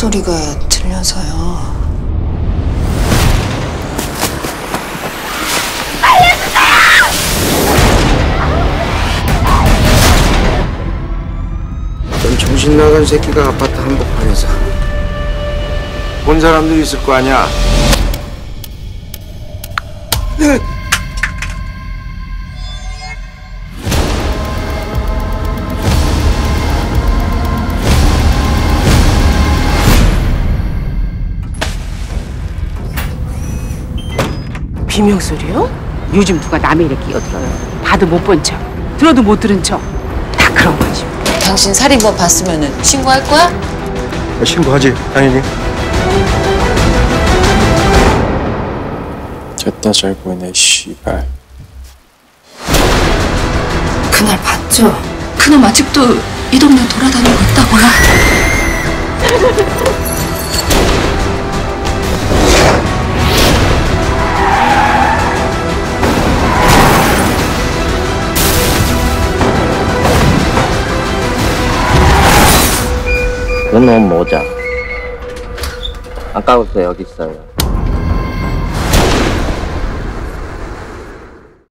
소리가 들려서요. 넌 정신 나간 새끼가 아파트 한복판에서 본 사람들이 있을 거 아니야. 비명소리요? 요즘 누가 남의 일에 끼어들어요. 봐도 못 본 척, 들어도 못 들은 척. 다 그런 거지. 당신 살인범 봤으면 신고할 거야? 신고하지, 당연히. 됐다 잘 보이네 씨발. 그날 봤죠? 그놈 아직도 이 동네 돌아다니고 있다고요? 그놈 모자 아까부터 여기 있어요.